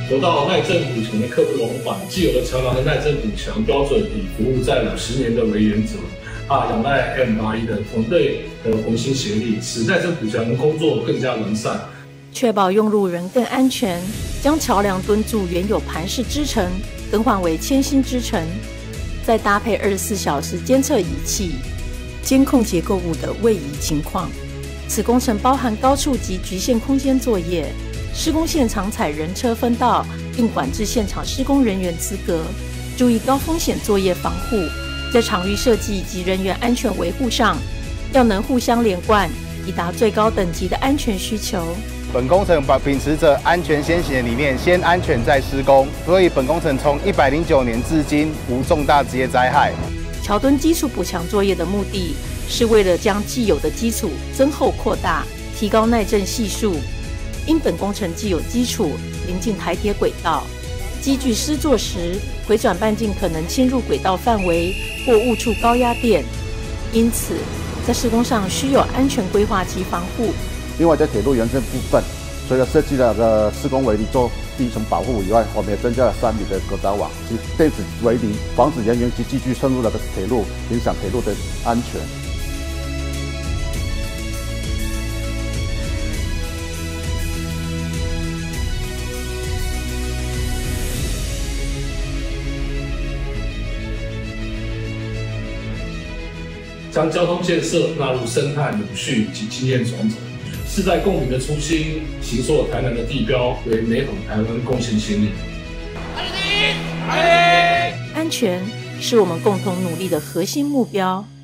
国道耐震补强的刻不容缓，既有的桥梁的耐震补强标准以服务在50年的为原则，仰赖 M81的团队的同心协力，使耐震补强工作更加完善， 确保用路人更安全，将桥梁墩筑原有盘式支撑更换为铅芯支撑，再搭配24小时监测仪器，监控结构物的位移情况。此工程包含高处及局限空间作业，施工现场采人车分道，并管制现场施工人员资格，注意高风险作业防护。在场域设计及人员安全维护上，要能互相连贯，以达最高等级的安全需求。 本工程秉持着安全先行的理念，先安全再施工，所以本工程从109年至今无重大职业灾害。 桥墩基础补强作业的目的是为了将既有的基础增厚扩大，提高耐震系数。因本工程既有基础临近台铁轨道，机具施作时回转半径可能侵入轨道范围或误触高压电，因此在施工上需有安全规划及防护。 另外，在铁路延伸部分，除了设计了施工围篱做第一层保护以外，我们也增加了3米的隔噪网及电子围篱，防止人员及机具渗入了铁路，影响铁路的安全。 将交通建设纳入生态永续及经验传承，是在共鸣的初心，形塑台南的地标为美好台湾贡献先例。 安全是我们共同努力的核心目标。